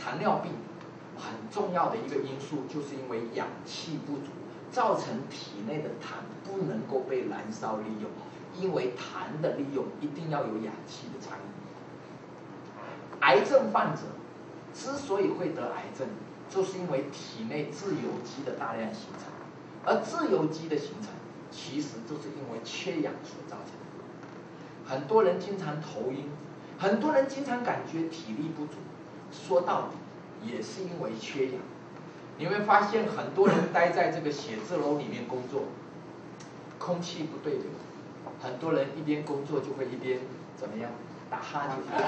糖尿病很重要的一个因素，就是因为氧气不足，造成体内的糖不能够被燃烧利用。因为糖的利用一定要有氧气的参与。癌症患者之所以会得癌症，就是因为体内自由基的大量形成，而自由基的形成其实就是因为缺氧所造成的。很多人经常头晕，很多人经常感觉体力不足，说到底也是因为缺氧。你会发现很多人待在这个写字楼里面工作，空气不对流，很多人一边工作就会一边怎么样打哈欠，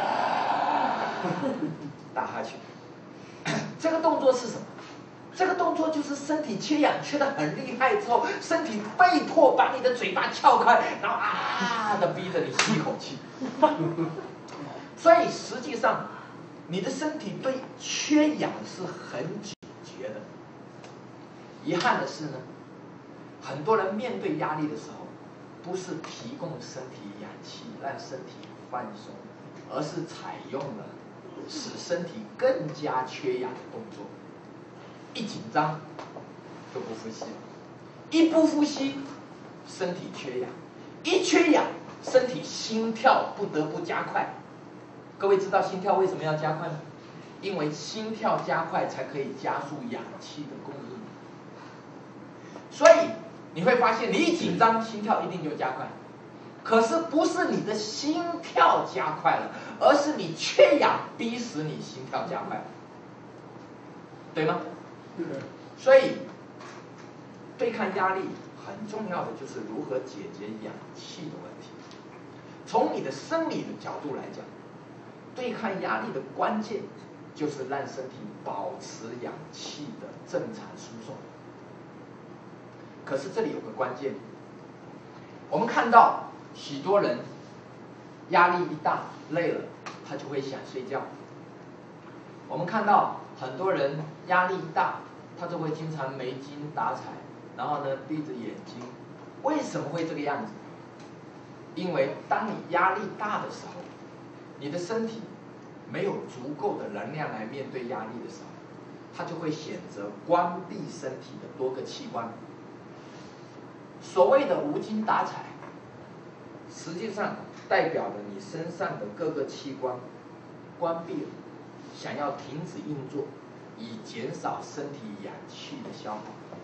打哈欠。这个动作是什么？这个动作就是身体缺氧缺得很厉害之后，身体被迫把你的嘴巴撬开，然后啊的逼着你吸一口气。所以实际上，你的身体对缺氧是很警觉的。遗憾的是呢，很多人面对压力的时候，不是提供身体氧气让身体放松，而是采用了使身体更加缺氧的动作。一紧张就不呼吸，一不呼吸身体缺氧，一缺氧身体心跳不得不加快。各位知道心跳为什么要加快吗？因为心跳加快才可以加速氧气的供应。所以你会发现，你一紧张，心跳一定就加快。可是不是你的心跳加快了，而是你缺氧逼使你心跳加快，对吗？所以对抗压力很重要的就是如何解决氧气的问题。从你的生理的角度来讲，对抗压力的关键就是让身体保持氧气的正常输送。可是这里有个关键，我们看到许多人压力一大累了，他就会想睡觉。我们看到很多人压力一大，他就会经常没精打采，然后呢闭着眼睛。为什么会这个样子？因为当你压力大的时候，你的身体没有足够的能量来面对压力的时候，它就会选择关闭身体的多个器官。所谓的无精打采，实际上代表了你身上的各个器官关闭了，想要停止运作，以减少身体氧气的消耗。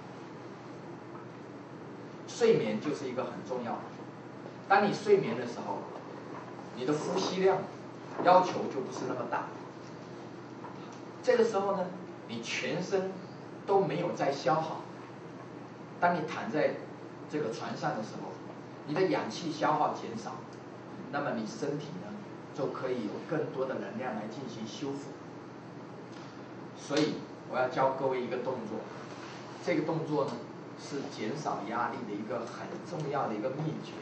睡眠就是一个很重要的。当你睡眠的时候，你的呼吸量要求就不是那么大。这个时候呢，你全身都没有在消耗。当你躺在这个床上的时候，你的氧气消耗减少，那么你身体呢就可以有更多的能量来进行修复。所以我要教各位一个动作，这个动作呢是减少压力的一个很重要的一个秘诀。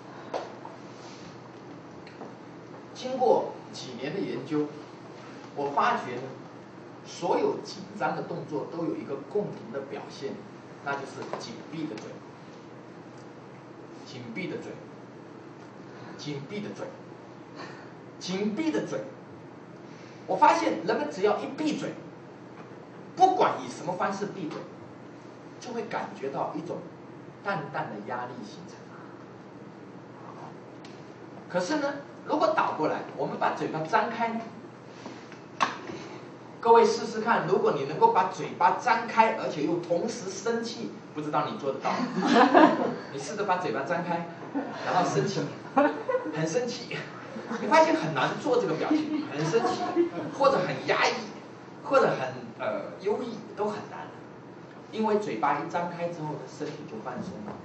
经过几年的研究，我发觉呢，所有紧张的动作都有一个共同的表现，那就是紧闭的嘴，紧闭的嘴，紧闭的嘴，紧闭的嘴。我发现人们只要一闭嘴，不管以什么方式闭嘴，就会感觉到一种淡淡的压力形成。可是呢，如果倒过来，我们把嘴巴张开，各位试试看，如果你能够把嘴巴张开，而且又同时生气，不知道你做得到吗？你试着把嘴巴张开，然后生气，很生气，你发现很难做这个表情，很生气，或者很压抑，或者很忧郁，都很难，因为嘴巴一张开之后呢，身体就放松了。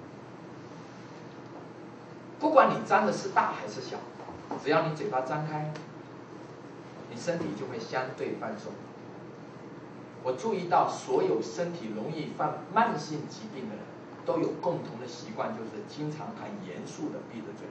不管你张的是大还是小，只要你嘴巴张开，你身体就会相对放松。我注意到所有身体容易犯慢性疾病的人都有共同的习惯，就是经常很严肃的闭着嘴。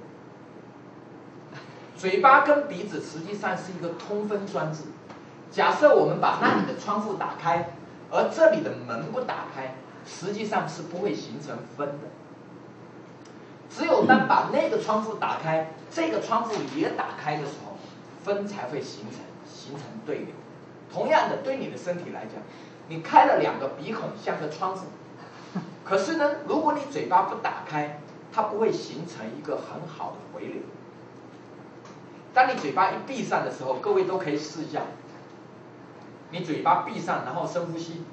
嘴巴跟鼻子实际上是一个通风装置。假设我们把那里的窗户打开，而这里的门不打开，实际上是不会形成风的。只有当把那个窗户打开，这个窗户也打开的时候，风才会形成对流。 同样的，对你的身体来讲，你开了2个鼻孔像个窗子，可是呢，如果你嘴巴不打开，它不会形成一个很好的回流。当你嘴巴一闭上的时候，各位都可以试一下，你嘴巴闭上，然后深呼吸，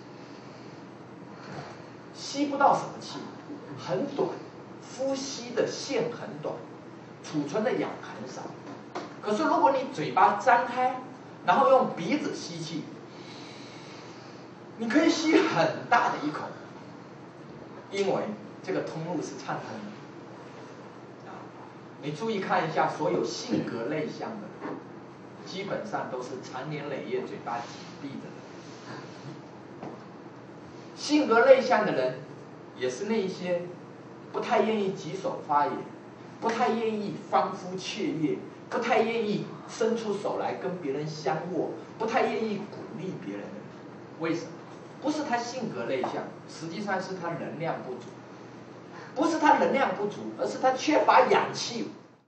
吸不到什么气，很短，呼吸的线很短，储存的氧很少。可是如果你嘴巴张开，然后用鼻子吸气，你可以吸很大的一口，因为这个通路是畅通的。你注意看一下，所有性格内向的人，基本上都是长年累月嘴巴紧闭的人。性格内向的人，也是那些不太愿意举手发言，不太愿意欢呼雀跃，不太愿意伸出手来跟别人相握，不太愿意鼓励别人的人。为什么？不是他性格内向，实际上是他能量不足。不是他能量不足，而是他缺乏氧气。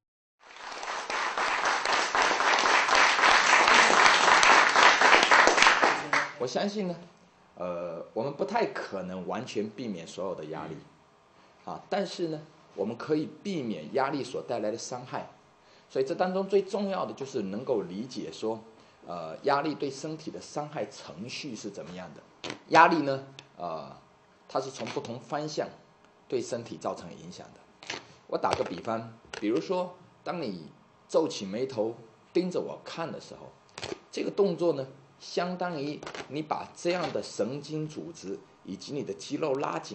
我相信呢，我们不太可能完全避免所有的压力，但是呢，我们可以避免压力所带来的伤害。所以这当中最重要的就是能够理解说，压力对身体的伤害程序是怎么样的。压力呢，它是从不同方向对身体造成影响的。我打个比方，比如说，当你皱起眉头盯着我看的时候，这个动作呢，相当于你把这样的神经组织以及你的肌肉拉紧。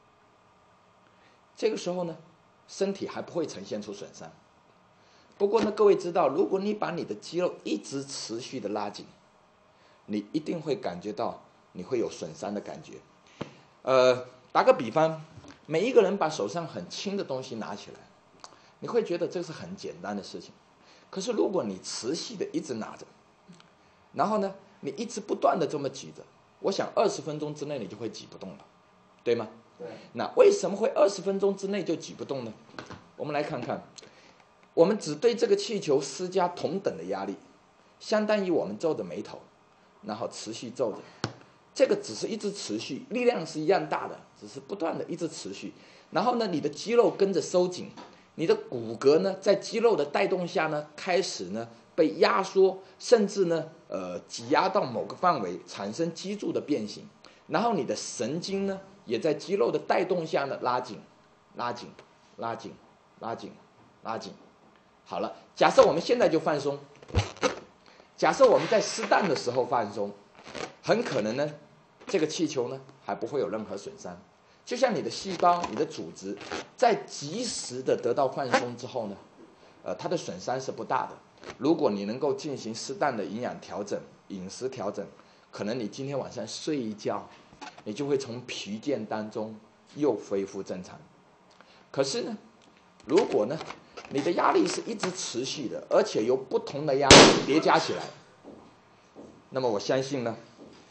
这个时候呢，身体还不会呈现出损伤。不过呢，各位知道，如果你把你的肌肉一直持续的拉紧，你一定会感觉到你会有损伤的感觉。打个比方，每一个人把手上很轻的东西拿起来，你会觉得这是很简单的事情。可是如果你持续的一直拿着，然后呢，你一直不断的这么举着，我想20分钟之内你就会举不动了，对吗？ 对。 那为什么会20分钟之内就举不动呢？我们来看看，我们只对这个气球施加同等的压力，相当于我们皱着眉头，然后持续皱着。这个只是一直持续，力量是一样大的，只是不断的一直持续。然后呢，你的肌肉跟着收紧，你的骨骼呢，在肌肉的带动下呢，开始呢被压缩，甚至呢，挤压到某个范围，产生脊柱的变形。然后你的神经呢，也在肌肉的带动下呢拉紧，拉紧，拉紧，拉紧，拉紧。好了，假设我们现在就放松，假设我们在适当的时候放松，很可能呢，这个气球呢还不会有任何损伤。就像你的细胞、你的组织，在及时的得到放松之后呢，它的损伤是不大的。如果你能够进行适当的营养调整、饮食调整，可能你今天晚上睡一觉，你就会从疲倦当中又恢复正常。可是呢，如果呢，你的压力是一直持续的，而且由不同的压力叠加起来，那么我相信呢，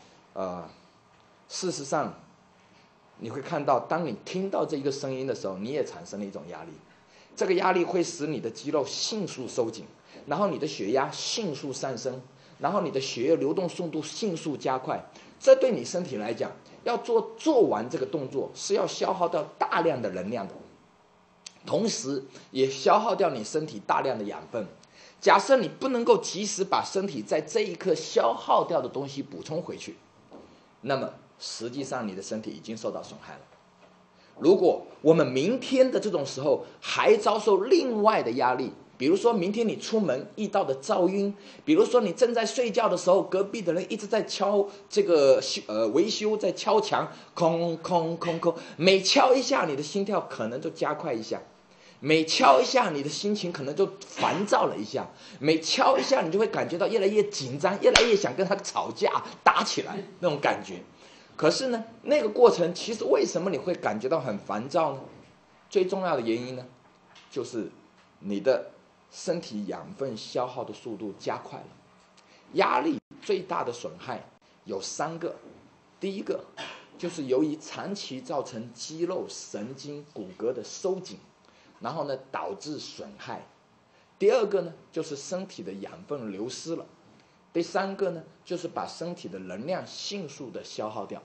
事实上，你会看到，当你听到这一个声音的时候，你也产生了一种压力。这个压力会使你的肌肉迅速收紧，然后你的血压迅速上升，然后你的血液流动速度迅速加快。这对你身体来讲，要做完这个动作是要消耗掉大量的能量的，同时也消耗掉你身体大量的养分。假设你不能够及时把身体在这一刻消耗掉的东西补充回去，那么实际上你的身体已经受到损害了。如果我们明天的这种时候还遭受另外的压力，比如说明天你出门遇到的噪音，比如说你正在睡觉的时候，隔壁的人一直在敲这个维修，在敲墙，空空空空，每敲一下你的心跳可能就加快一下，每敲一下你的心情可能就烦躁了一下，每敲一下你就会感觉到越来越紧张，越来越想跟他吵架打起来那种感觉。可是呢，那个过程其实为什么你会感觉到很烦躁呢？最重要的原因呢，就是你的身体养分消耗的速度加快了。压力最大的损害有3个，第一个就是由于长期造成肌肉、神经、骨骼的收紧，然后呢导致损害。第二个呢，就是身体的养分流失了。 第三个呢，就是把身体的能量迅速的消耗掉。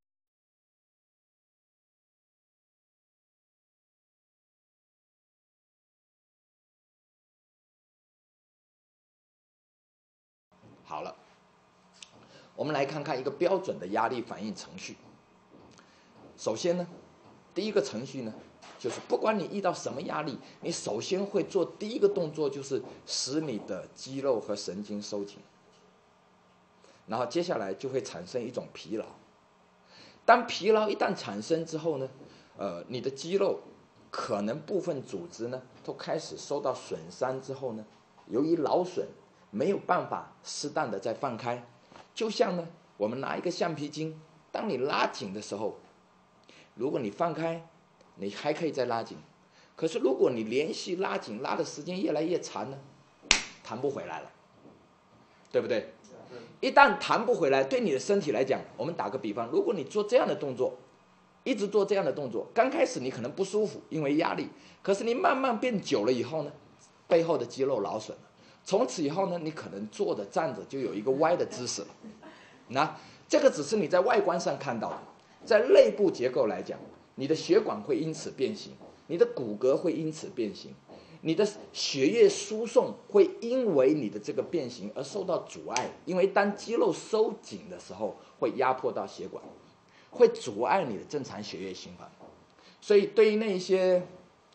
好了，我们来看看一个标准的压力反应程序。首先呢，第一个程序呢，就是不管你遇到什么压力，你首先会做第一个动作，就是使你的肌肉和神经收紧，然后接下来就会产生一种疲劳。当疲劳一旦产生之后呢，你的肌肉可能部分组织呢都开始受到损伤之后呢，由于劳损没有办法适当的再放开，就像呢我们拿一个橡皮筋，当你拉紧的时候，如果你放开，你还可以再拉紧，可是如果你连续拉紧，拉的时间越来越长呢，弹不回来了，对不对？一旦弹不回来，对你的身体来讲，我们打个比方，如果你做这样的动作，一直做这样的动作，刚开始你可能不舒服，因为压力，可是你慢慢变久了以后呢，背后的肌肉劳损了，从此以后呢，你可能坐着站着就有一个歪的姿势了。那这个只是你在外观上看到的，在内部结构来讲，你的血管会因此变形，你的骨骼会因此变形，你的血液输送会因为你的这个变形而受到阻碍，因为当肌肉收紧的时候，会压迫到血管，会阻碍你的正常血液循环。所以对于那些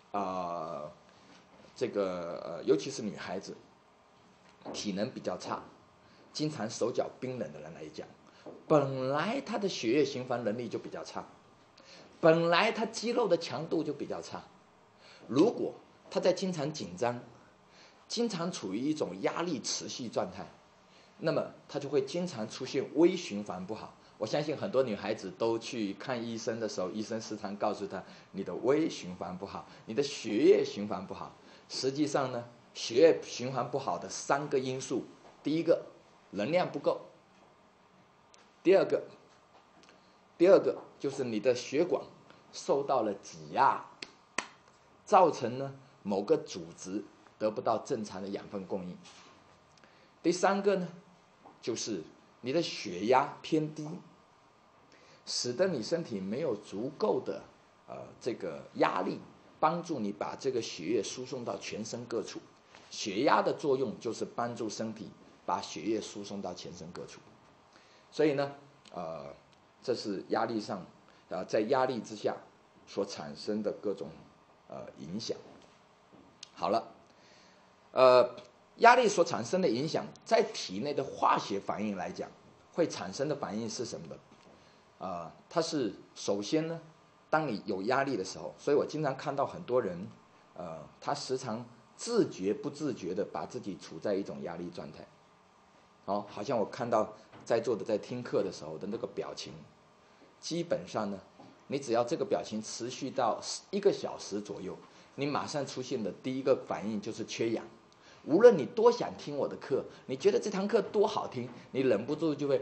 尤其是女孩子，体能比较差，经常手脚冰冷的人来讲，本来她的血液循环能力就比较差，本来她肌肉的强度就比较差，如果她在经常紧张，经常处于一种压力持续状态，那么她就会经常出现微循环不好。我相信很多女孩子都去看医生的时候，医生时常告诉她，你的微循环不好，你的血液循环不好。实际上呢，血液循环不好的3个因素，第一个，能量不够；第二个就是你的血管受到了挤压，造成呢某个组织得不到正常的养分供应；第三个呢，就是你的血压偏低，使得你身体没有足够的这个压力帮助你把这个血液输送到全身各处。血压的作用就是帮助身体把血液输送到全身各处。所以呢，这是压力上在压力之下所产生的各种影响。好了，压力所产生的影响，在体内的化学反应来讲，会产生的反应是什么呢？它是首先呢，当你有压力的时候，所以我经常看到很多人，他时常自觉不自觉的把自己处在一种压力状态。好像我看到在座的在听课的时候的那个表情，基本上呢，你只要这个表情持续到1个小时左右，你马上出现的第一个反应就是缺氧。无论你多想听我的课，你觉得这堂课多好听，你忍不住就会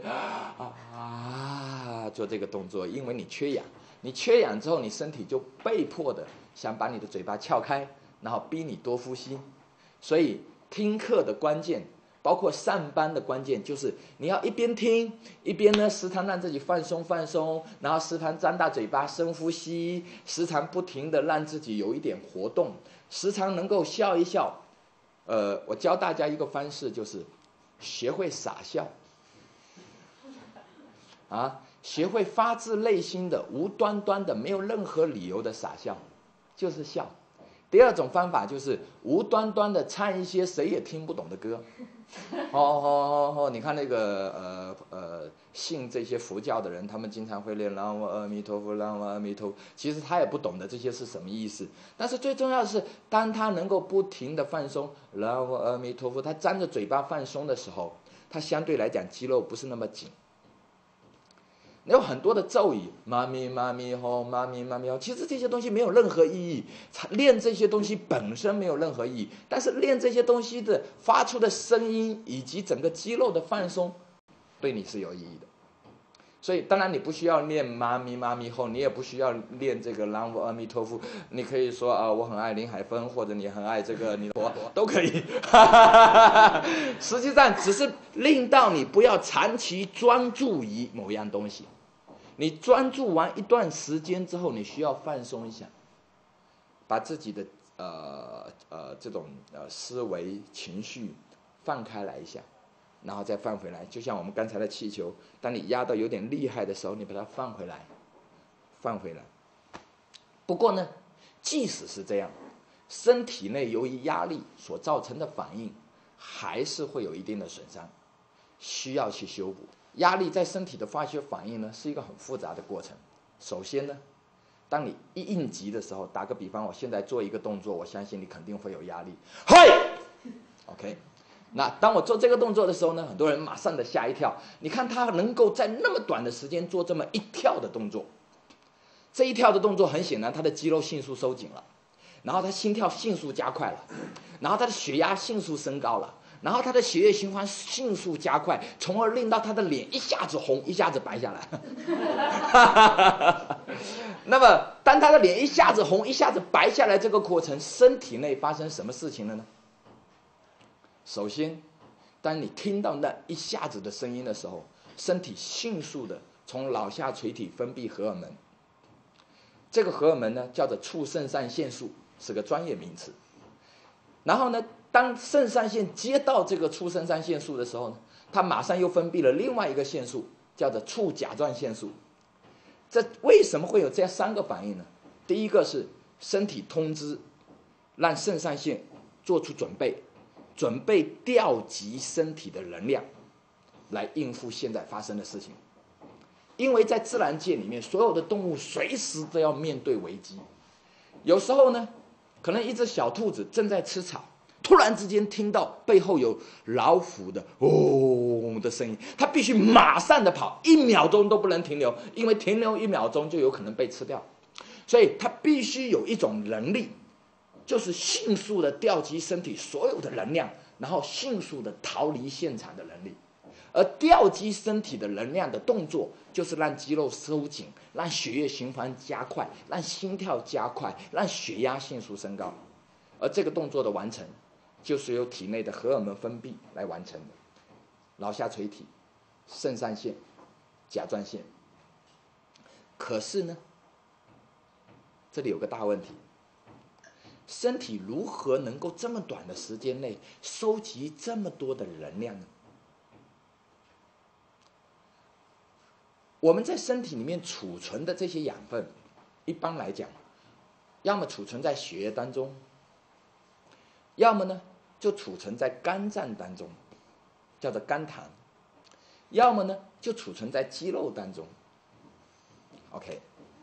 做这个动作，因为你缺氧。你缺氧之后，你身体就被迫的想把你的嘴巴撬开，然后逼你多呼吸。所以听课的关键，包括上班的关键，就是你要一边听一边呢时常让自己放松，然后时常张大嘴巴深呼吸，时常不停的让自己有一点活动，时常能够笑一笑。我教大家一个方式，就是学会傻笑，学会发自内心的无端端的没有任何理由的傻笑，就是笑。第二种方法就是无端端的唱一些谁也听不懂的歌。你看那个信这些佛教的人，他们经常会念南无阿弥陀佛，南无阿弥陀佛，其实他也不懂得这些是什么意思。但是最重要的是，当他能够不停的放松南无阿弥陀佛，他张着嘴巴放松的时候，他相对来讲肌肉不是那么紧。有很多的咒语，妈咪妈咪吼，妈咪妈咪吼，其实这些东西没有任何意义，练这些东西本身没有任何意义，但是练这些东西的发出的声音以及整个肌肉的放松，对你是有意义的。 所以当然你不需要念妈咪妈咪后，你也不需要念这个南无阿弥陀佛，你可以说啊，我很爱林海峰，或者你很爱这个你的都可以。实际上只是令到你不要长期专注于某样东西。你专注完一段时间之后，你需要放松一下，把自己的这种思维情绪放开来一下。然后再放回来，就像我们刚才的气球，当你压到有点厉害的时候，你把它放回来，放回来。不过呢，即使是这样，身体内由于压力所造成的反应，还是会有一定的损伤，需要去修补。压力在身体的化学反应呢，是一个很复杂的过程。首先呢，当你一应急的时候，打个比方，我现在做一个动作，我相信你肯定会有压力。嘿 ，OK。那当我做这个动作的时候呢，很多人马上的吓一跳。你看他能够在那么短的时间做这么一跳的动作，这一跳的动作很显然他的肌肉迅速收紧了，然后他心跳迅速加快了，然后他的血压迅速升高了，然后他的血液循环迅速加快，从而令到他的脸一下子红一下子白下来。那么当他的脸一下子红一下子白下来这个过程，身体内发生什么事情了呢？首先，当你听到那一下子的声音的时候，身体迅速的从脑下垂体分泌荷尔蒙。这个荷尔蒙呢，叫做促肾上腺素，是个专业名词。然后呢，当肾上腺接到这个促肾上腺素的时候呢，它马上又分泌了另外一个腺素，叫做促甲状腺素。这为什么会有这三个反应呢？第一个是身体通知，让肾上腺做出准备调集身体的能量，来应付现在发生的事情。因为在自然界里面，所有的动物随时都要面对危机。有时候呢，可能一只小兔子正在吃草，突然之间听到背后有老虎的嗡的声音，它必须马上的跑，1秒钟都不能停留，因为停留1秒钟就有可能被吃掉。所以它必须有一种能力，就是迅速的调集身体所有的能量，然后迅速的逃离现场的能力。而调集身体的能量的动作，就是让肌肉收紧，让血液循环加快，让心跳加快，让血压迅速升高。而这个动作的完成，就是由体内的荷尔蒙分泌来完成的。脑下垂体、肾上腺、甲状腺。可是呢，这里有个大问题。身体如何能够这么短的时间内收集这么多的能量呢？我们在身体里面储存的这些养分，一般来讲，要么储存在血液当中，要么呢就储存在肝脏当中，叫做肝糖，要么呢就储存在肌肉当中。OK，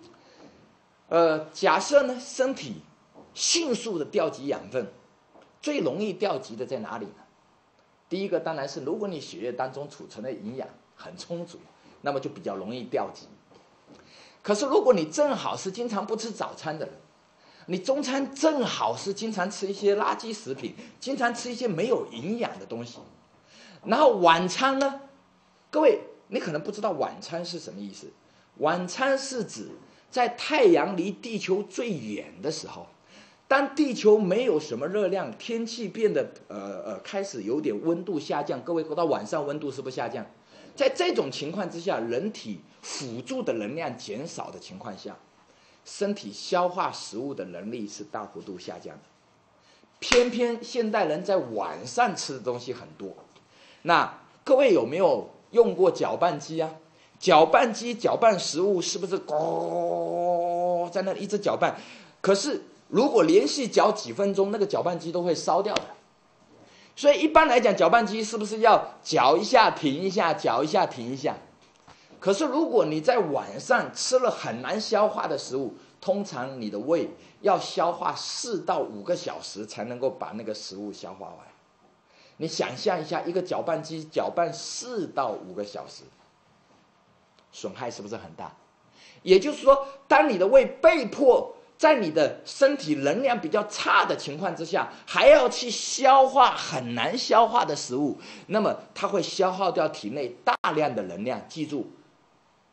假设呢身体迅速的调集养分，最容易调集的在哪里呢？第一个当然是，如果你血液当中储存的营养很充足，那么就比较容易调集。可是如果你正好是经常不吃早餐的人，你中餐正好是经常吃一些垃圾食品，经常吃一些没有营养的东西，然后晚餐呢，各位你可能不知道晚餐是什么意思。晚餐是指在太阳离地球最远的时候，当地球没有什么热量，天气变得开始有点温度下降，各位到晚上温度是不是下降？在这种情况之下，人体辅助的能量减少的情况下，身体消化食物的能力是大幅度下降的。偏偏现代人在晚上吃的东西很多。那各位有没有用过搅拌机啊？搅拌机搅拌食物是不是在那一直搅拌？可是如果连续搅几分钟，那个搅拌机都会烧掉的。所以一般来讲，搅拌机是不是要搅一下停一下，搅一下停一下？可是如果你在晚上吃了很难消化的食物，通常你的胃要消化4到5个小时才能够把那个食物消化完。你想象一下，一个搅拌机搅拌4到5个小时，损害是不是很大？也就是说，当你的胃被迫在你的身体能量比较差的情况之下，还要去消化很难消化的食物，那么它会消耗掉体内大量的能量。记住，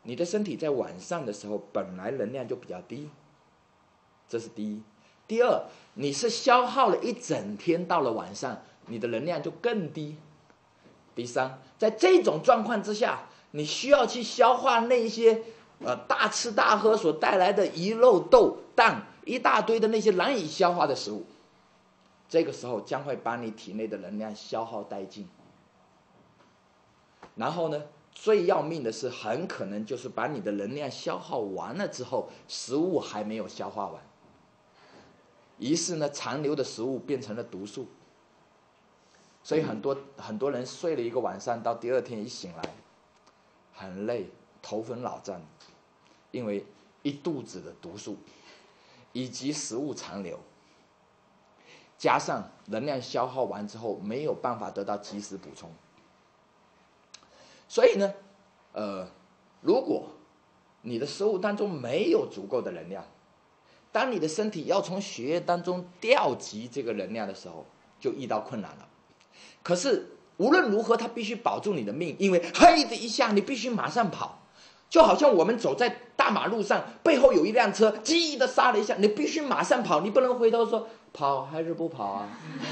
你的身体在晚上的时候本来能量就比较低，这是第一。第二，你是消耗了一整天，到了晚上你的能量就更低。第三，在这种状况之下，你需要去消化那些大吃大喝所带来的鱼肉豆蛋一大堆的那些难以消化的食物，这个时候将会把你体内的能量消耗殆尽。然后呢，最要命的是，很可能就是把你的能量消耗完了之后，食物还没有消化完，于是呢，残留的食物变成了毒素。所以很多人睡了一个晚上，到第二天一醒来，很累，头昏脑胀，因为一肚子的毒素，以及食物残留，加上能量消耗完之后没有办法得到及时补充。所以呢，如果你的食物当中没有足够的能量，当你的身体要从血液当中调集这个能量的时候，就遇到困难了。可是无论如何，它必须保住你的命，因为嘿的一下，你必须马上跑，就好像我们走在大马路上，背后有一辆车，叽的刹了一下，你必须马上跑，你不能回头说跑还是不跑啊？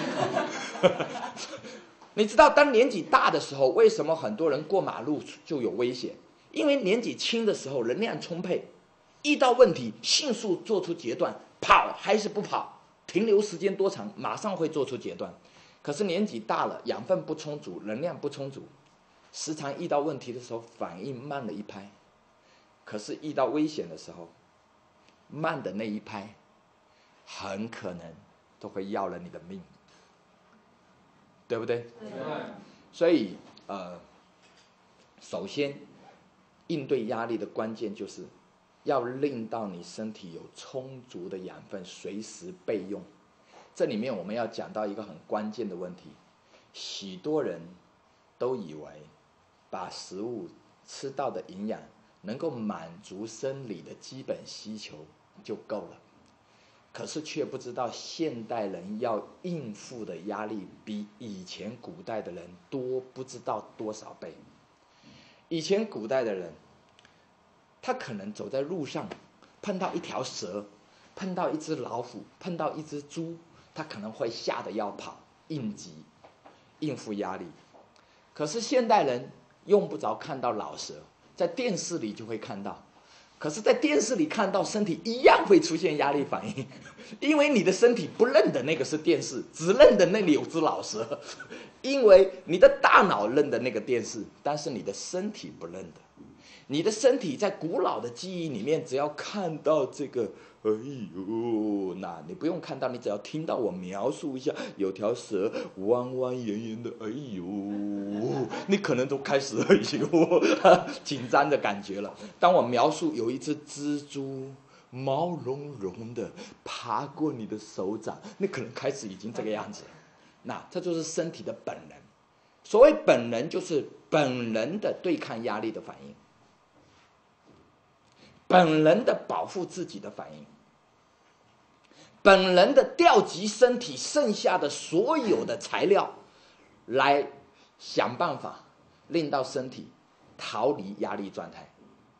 你知道，当年纪大的时候，为什么很多人过马路就有危险？因为年纪轻的时候能量充沛，遇到问题迅速做出决断，跑还是不跑，停留时间多长，马上会做出决断。可是年纪大了，养分不充足，能量不充足，时常遇到问题的时候反应慢了一拍。可是遇到危险的时候，慢的那一拍很可能都会要了你的命，对不对？所以首先应对压力的关键就是要令到你身体有充足的养分，随时备用。这里面我们要讲到一个很关键的问题，许多人都以为把食物吃到的营养能够满足生理的基本需求就够了，可是却不知道现代人要应付的压力比以前古代的人多不知道多少倍。以前古代的人，他可能走在路上碰到一条蛇，碰到一只老虎，碰到一只猪，他可能会吓得要跑，应急应付压力。可是现代人用不着看到老蛇，在电视里就会看到，可是在电视里看到，身体一样会出现压力反应，因为你的身体不认得那个是电视，只认得那里有只老蛇，因为你的大脑认得那个电视，但是你的身体不认得。你的身体在古老的记忆里面，只要看到这个，哎呦，那你不用看到，你只要听到我描述一下，有条蛇弯弯圆圆的，哎呦，你可能都开始哎呦紧张的感觉了。当我描述有一只蜘蛛毛茸茸的爬过你的手掌，你可能开始已经这个样子了。那这就是身体的本能。所谓本能，就是本能的对抗压力的反应，本能的保护自己的反应，本能的调集身体剩下的所有的材料，来想办法令到身体逃离压力状态。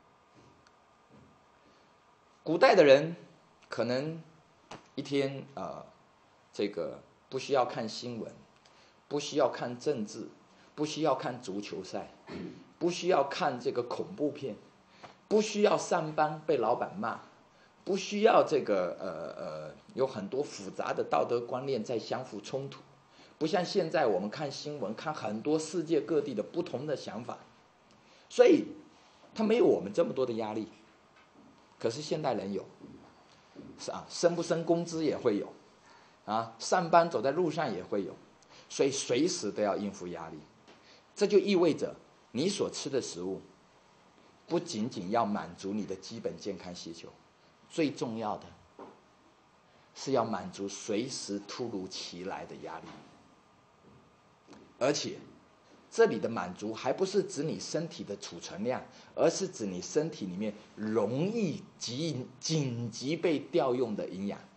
古代的人可能一天这个不需要看新闻，不需要看政治，不需要看足球赛，不需要看这个恐怖片，不需要上班被老板骂，不需要这个有很多复杂的道德观念在相互冲突，不像现在我们看新闻看很多世界各地的不同的想法，所以他没有我们这么多的压力。可是现代人有，升不升工资也会有，上班走在路上也会有，所以随时都要应付压力。这就意味着你所吃的食物不仅仅要满足你的基本健康需求，最重要的是要满足随时突如其来的压力。而且这里的满足还不是指你身体的储存量，而是指你身体里面容易紧急被调用的营养。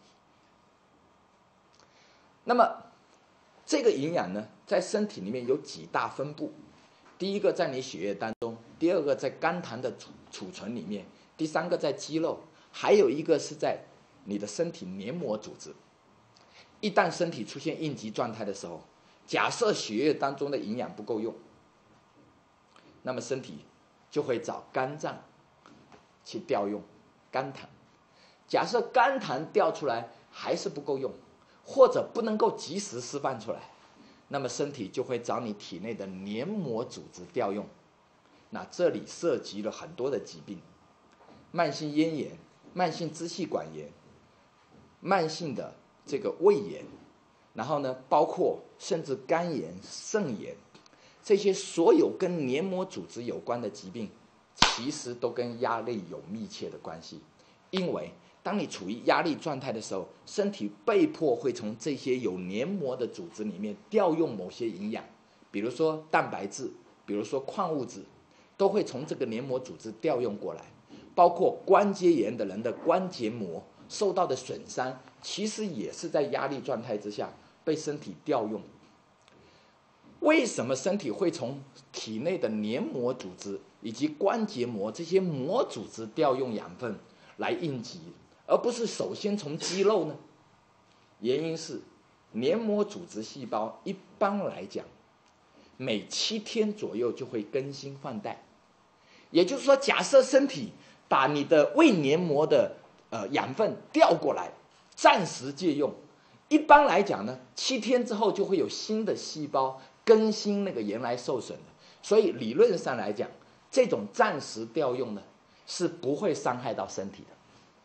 那么这个营养呢，在身体里面有几大分布。第一个在你血液当中， 第二个在肝糖的储存里面，第三个在肌肉，还有一个是在你的身体黏膜组织。一旦身体出现应急状态的时候，假设血液当中的营养不够用，那么身体就会找肝脏去调用肝糖。假设肝糖调出来还是不够用，或者不能够及时释放出来，那么身体就会找你体内的黏膜组织调用。那这里涉及了很多的疾病，慢性咽炎、慢性支气管炎、慢性的这个胃炎，然后呢，包括甚至肝炎、肾炎，这些所有跟黏膜组织有关的疾病，其实都跟压力有密切的关系。因为当你处于压力状态的时候，身体被迫会从这些有黏膜的组织里面调用某些营养，比如说蛋白质，比如说矿物质，都会从这个黏膜组织调用过来。包括关节炎的人的关节膜受到的损伤，其实也是在压力状态之下被身体调用。为什么身体会从体内的黏膜组织以及关节膜这些膜组织调用养分来应急，而不是首先从肌肉呢？原因是黏膜组织细胞一般来讲每7天左右就会更新换代。也就是说，假设身体把你的胃黏膜的养分调过来，暂时借用，一般来讲呢，7天之后就会有新的细胞更新那个原来受损的。所以理论上来讲，这种暂时调用呢是不会伤害到身体的。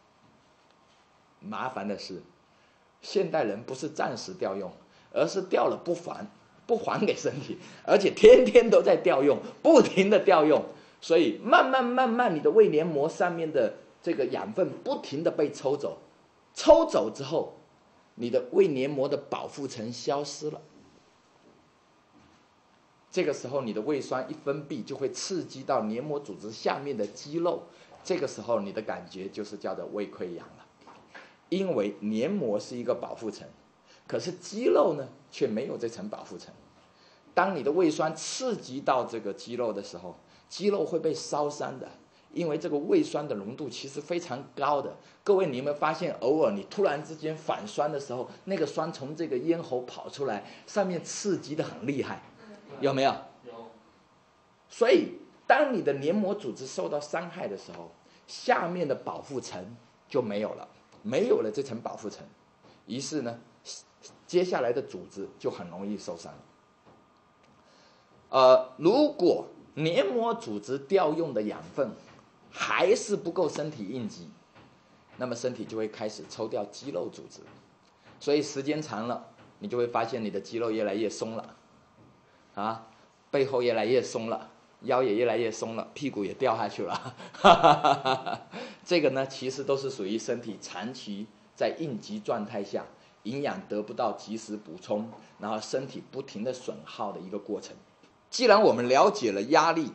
麻烦的是，现代人不是暂时调用，而是调了不还给身体，而且天天都在调用，不停的调用。所以慢慢你的胃黏膜上面的这个养分不停的被抽走，抽走之后，你的胃黏膜的保护层消失了。这个时候你的胃酸一分泌，就会刺激到黏膜组织下面的肌肉，这个时候你的感觉就是叫做胃溃疡了。因为黏膜是一个保护层，可是肌肉呢却没有这层保护层。当你的胃酸刺激到这个肌肉的时候，肌肉会被烧伤的，因为这个胃酸的浓度其实非常高的。各位，你有没有发现，偶尔你突然之间反酸的时候，那个酸从这个咽喉跑出来，上面刺激的很厉害，有没有？ 有。 所以，当你的黏膜组织受到伤害的时候，下面的保护层就没有了，没有了这层保护层，于是呢，接下来的组织就很容易受伤。如果黏膜组织调用的养分还是不够身体应急，那么身体就会开始抽调肌肉组织。所以时间长了，你就会发现你的肌肉越来越松了，背后越来越松了，腰也越来越松了，屁股也掉下去了。这个呢，其实都是属于身体长期在应急状态下，营养得不到及时补充，然后身体不停的损耗的一个过程。既然我们了解了压力，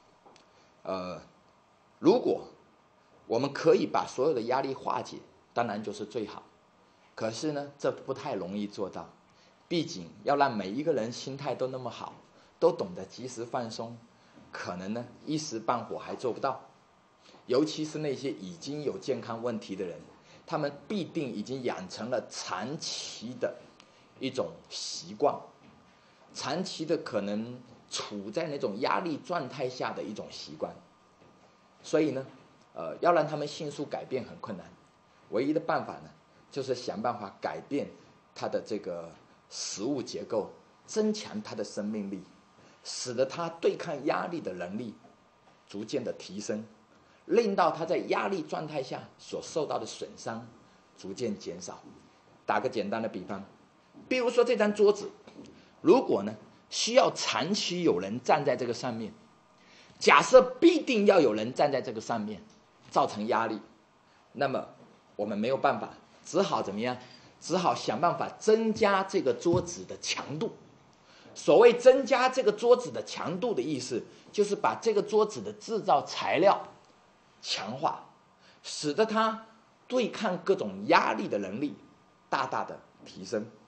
如果我们可以把所有的压力化解，当然就是最好。可是呢，这不太容易做到，毕竟要让每一个人心态都那么好，都懂得及时放松，可能呢一时半会还做不到。尤其是那些已经有健康问题的人，他们必定已经养成了长期的一种习惯，长期的可能处在那种压力状态下的一种习惯，所以呢，要让他们迅速改变很困难。唯一的办法呢，就是想办法改变他的这个食物结构，增强他的生命力，使得他对抗压力的能力逐渐的提升，令到他在压力状态下所受到的损伤逐渐减少。打个简单的比方，比如说这张桌子，如果呢需要长期有人站在这个上面，假设必定要有人站在这个上面，造成压力，那么我们没有办法，只好怎么样？只好想办法增加这个桌子的强度。所谓增加这个桌子的强度的意思，就是把这个桌子的制造材料强化，使得它对抗各种压力的能力大大的提升。